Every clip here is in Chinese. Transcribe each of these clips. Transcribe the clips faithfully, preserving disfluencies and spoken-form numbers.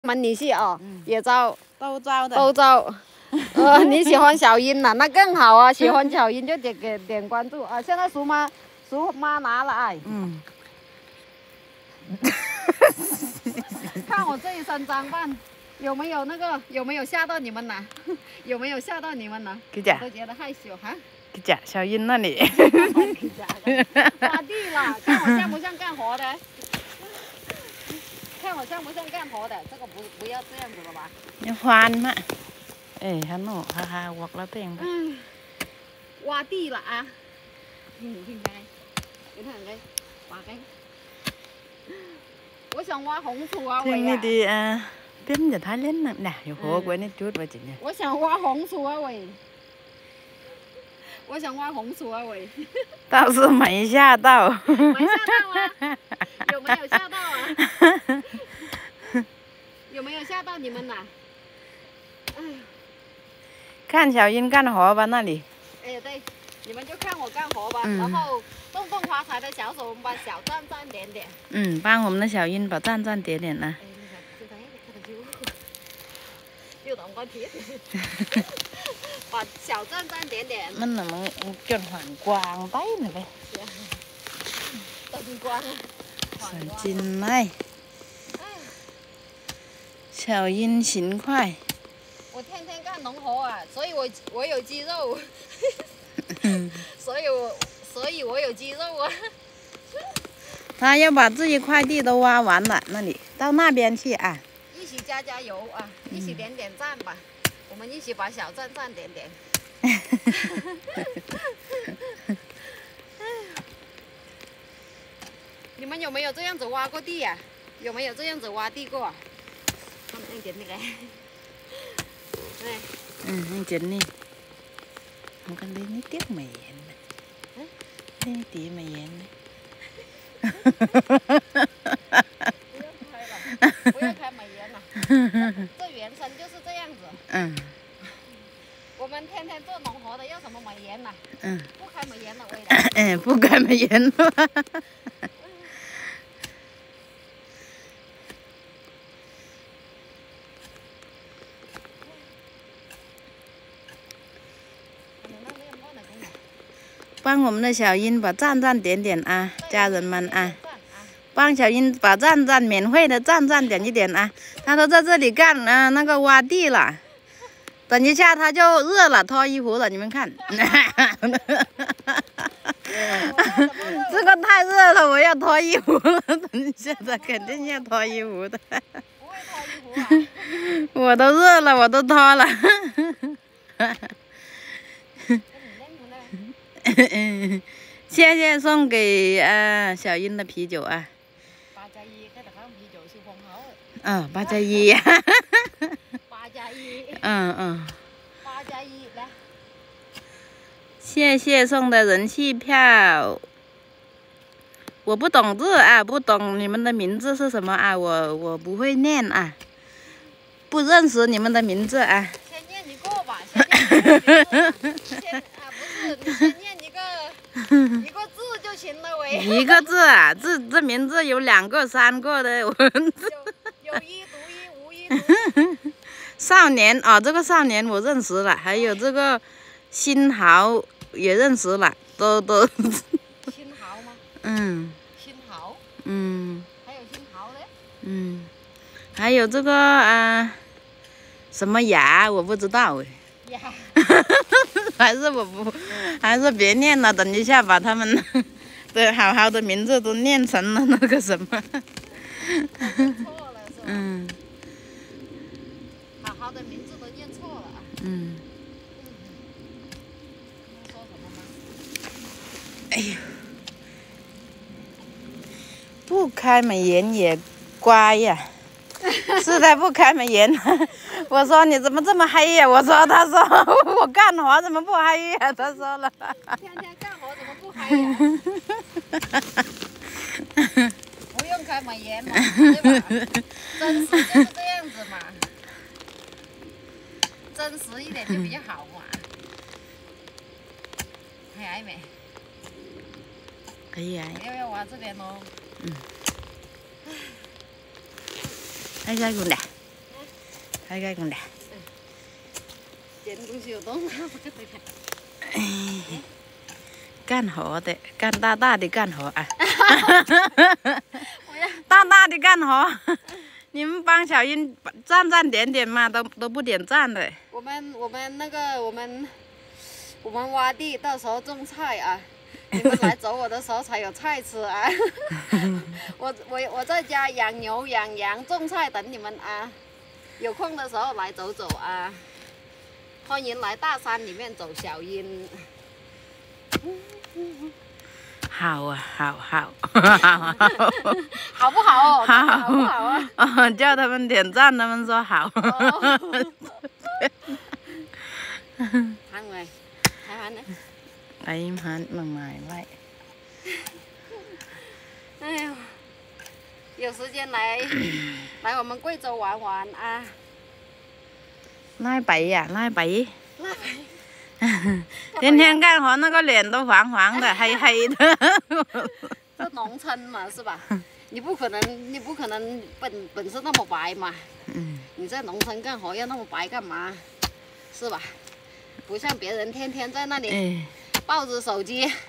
们女婿哦，嗯、也招都招的， 都招。呃，你喜欢小英呐，那更好啊！喜欢小英就点给点关注啊！现在鼠妈鼠妈拿了哎，嗯，看我这一身装扮，有没有那个有没有吓到你们呢？有没有吓到你们呢？我都觉得害羞哈。 给假小英那里， 挖地了，看我像不像干活的？看我像不像干活的？这个不不要这样子了吧？ 你欢嘛？哎，ฮันโน่ฮ่าฮ่าวักแล้วเต็งไป挖地了啊！听听看，你看看，挖开。我想挖红薯啊，喂。 นี่ดีอ่ะเพิ่มจะท้ายเล่นน่ะน่ะอยู่หัวกูนี่จุดไว้จริงเนี่ย我想挖红薯啊，喂。我想挖红薯啊，喂。 倒是没吓到。 没吓到啊？有没有吓到啊？有没有吓到你们呐？哎。 看小英干活吧，那里。 哎，对，你们就看我干活吧，嗯、然后动动发财的小手，我们把小赞赞点点。 嗯，帮我们的小英把赞赞点点呢。 又同我貼，把小讚讚點點。 มันน่ะมันจนหางกวางไปน่ะไปต้นกวางสนจินไหม小英勤快我天天干农活啊，所以我我有肌肉，所以我所以我有肌肉啊。 他要把这一块地都挖完了，那里到那边去啊。 一起加加油啊！一起点点赞吧，嗯、我们一起把小赞赞点点。你们有没有这样子挖过地呀、啊？有没有这样子挖地过、啊？他们用点那个。 嗯，用点呢。我看你你tiếไม่เห็นนะนี่ตีไม่เห็นนะ不要开美颜了，这原生就是这样子。嗯。我们天天做农活的，要什么美颜呢？嗯。不开美颜了，为了。 嗯，不开美颜了。帮我们的小英把赞赞点点啊，家人们啊。帮小英把赞赞免费的赞赞点一点啊！他都在这里干啊、呃，那个挖地了。等一下他就热了，脱衣服了，你们看。这个太热了，我要脱衣服了。等一下他肯定要脱衣服的。 不会脱衣服啊！ 我都热了，我都脱了。谢谢送给呃小英的啤酒啊。 八加一，这的好像啤酒是封好。 嗯，八加一。 八加一。 嗯嗯。 八加一，来。 谢谢送的人气票。我不懂字啊，不懂你们的名字是什么啊？我我不会念啊，不认识你们的名字啊。 先念一个吧，先念一个。先啊，不是，你先念一个。一个字就行了喂。 一个字啊，这这名字有两个、三个的。有有一读一，无一读。 少年啊、哦，这个少年我认识了，还有这个新豪也认识了，都都。 新豪吗？ 嗯。 新豪。 嗯。 还有新豪的。 嗯。还有这个啊、呃，什么雅我不知道哎。 雅。 还是我不，还是别念了。等一下把他们的好好的名字都念成了那个什么。 错了是吧？嗯。好好的名字都念错了啊。嗯。说什么吗？ 哎呦，不开美颜也乖呀。是的，不开美颜。我说你怎么这么黑呀？我说，他说我干活怎么不黑呀？他说了。 天天干活怎么不黑呀？不用开美颜嘛，对吧？真实就是这样子嘛，真实一点就比较好嘛。还矮没？ 可以啊。 要要挖这边哦。嗯。 哎呀，有嘞。 开开工的。 捡东西有东西。 干活的，干大大的干活啊！大大的干活，你们帮小英赞赞点点嘛，都都不点赞的。 我们我们那个我们我们挖地，到时候种菜啊，你们来找我的时候才有菜吃啊。我我我在家养牛养羊种菜等你们啊，有空的时候来走走啊，欢迎来大山里面走小英。 好啊，好好， 好不好哦？ 好， 好不好啊？ 哦，叫他们点赞，他们说好。 喊喂，喊喊呢？ 哎，喊慢慢来。 哎呦，有时间来来我们贵州玩玩啊！ 拉北呀，拉北。 拉北。 天天干活，那个脸都黄黄的、黑黑的。 这农村嘛，是吧？你不可能，你不可能本本身那么白嘛。嗯。你在农村干活要那么白干嘛？是吧？不像别人天天在那里抱着手机，啊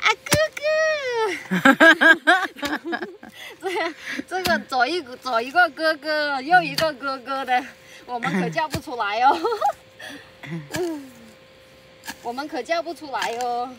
哥哥。这样，这个左一左一个哥哥，右一个哥哥的，我们可叫不出来哦。嗯。我们可叫不出来哦。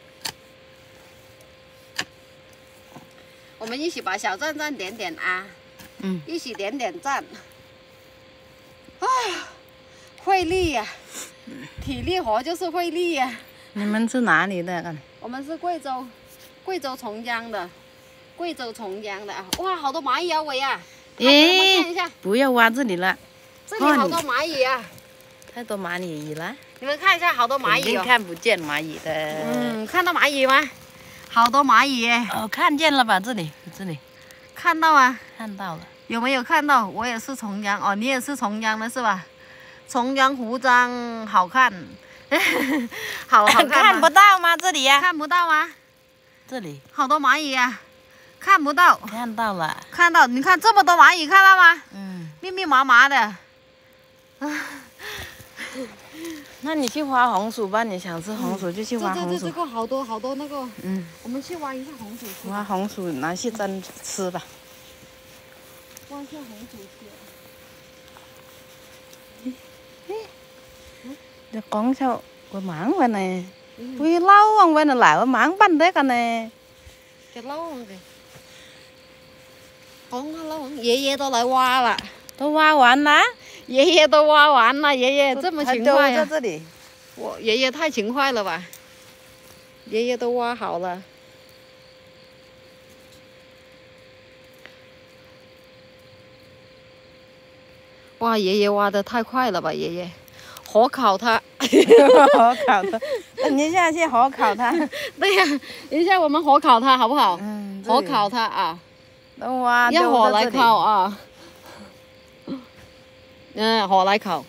我们一起把小赞赞点点啊，嗯，一起点点赞。哎呀，费力呀、啊，体力活就是费力呀、啊。 你们是哪里的？ 我们是贵州，贵州崇江的，贵州崇江的啊！哇，好多蚂蚁啊，伟啊！ 咦， 看一下， 不要挖这里了， 这里好多蚂蚁啊！ 太多蚂蚁了。 你们看一下，好多蚂蚁哦。 看不见蚂蚁的。 嗯，看到蚂蚁吗？好多蚂蚁耶。 哦，看见了吧？这里，这里。 看到啊。 看到了。 有没有看到？我也是重阳哦，你也是重阳的是吧？重阳胡章好看，好好看。 看不到吗？这里呀、啊。 看不到吗？ 这里。 好多蚂蚁啊，看不到。 看到了。 看到，你看这么多蚂蚁，看到吗？ 嗯。 密密麻麻的。啊。 那你去挖红薯吧，你想吃红薯就去挖红薯。 这这这个好多好多那个， 嗯， 我们去挖一下红薯吃。 挖红薯拿去蒸吃吧。 挖一下红薯吃。 哎，你講sao個猛vậy nè? Vui lâu không vậy nè lại cái mảng bánh đấy cả nè. Cái lâu không kìa. Con nó lâu không? 爺爺都來挖了。 都挖完了。 爷爷都挖完了，爷爷这么勤快呀！在这里， 我爷爷太勤快了吧？爷爷都挖好了。哇，爷爷挖的太快了吧，爷爷！火烤它， 火烤它，等一下去火烤它。 对呀、啊，等一下我们火烤它好不好？嗯，火烤它啊！ 等挖， 要火来烤啊！嗯，火来烤。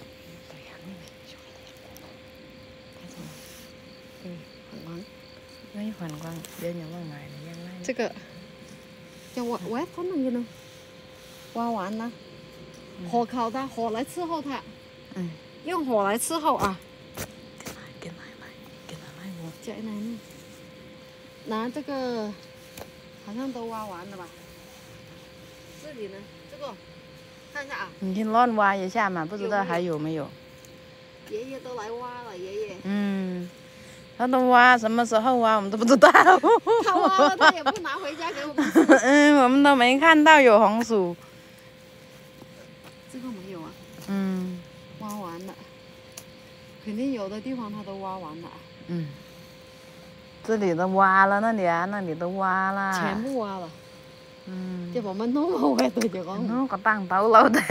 这个叫挖挖它那个呢？挖完了，火烤它，火来伺候它。嗯，用火来伺候啊。给奶奶，给奶奶我。给奶奶。拿这个，好像都挖完了吧？这里呢，这个。看一下啊， 你去乱挖一下嘛，不知道还有没有。 爷爷都来挖了，爷爷。 嗯，他都挖，什么时候挖我们都不知道。 他挖了，他也不拿回家给我们吃。 嗯，我们都没看到有红薯。 这个没有啊。 嗯。 挖完了，肯定有的地方他都挖完了。 嗯。这里都挖了，那里啊，那里都挖了。 全部挖了。 嗯， 即係我們都冇嘅對住講。 我個當到老的。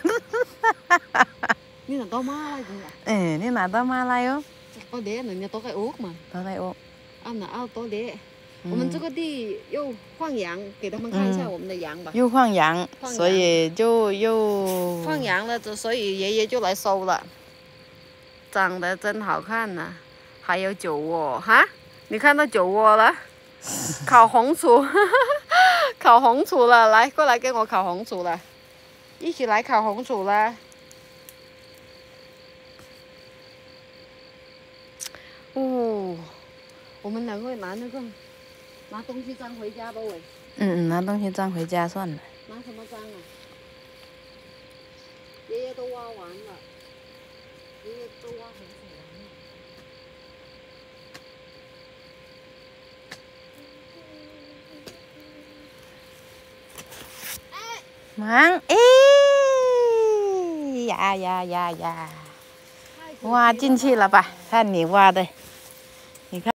你拿刀媽來咁啊？ 誒，你拿刀媽來哦。 多啲，人家多個屋嘛。 多個屋。 啊，那啊多啲。我們這個地又放羊，給他們看一下我們的羊吧。 又放羊，所以就又放羊了，所以爺爺就來收了。長得真好看呐、啊，還有酒窩哈，你看到酒窩了？烤紅薯，烤紅薯了，來過來跟我烤紅薯了，一起來烤紅薯了。 哦，我们两个拿那个拿东西装回家吧，喂。 嗯嗯，拿东西装回家算了。 拿什么装啊？爷爷都挖完了，爷爷都挖很久了。忙哎呀呀呀呀！挖进去了吧？看你挖的。